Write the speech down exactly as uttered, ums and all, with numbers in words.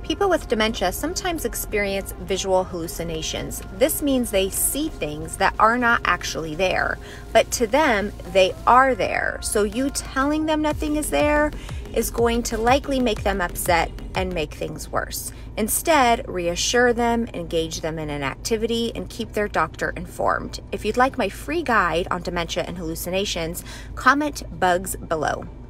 People with dementia sometimes experience visual hallucinations. This means they see things that are not actually there, but to them, they are there. So you telling them nothing is there is going to likely make them upset and make things worse. Instead, reassure them, engage them in an activity, and keep their doctor informed. If you'd like my free guide on dementia and hallucinations, comment bugs below.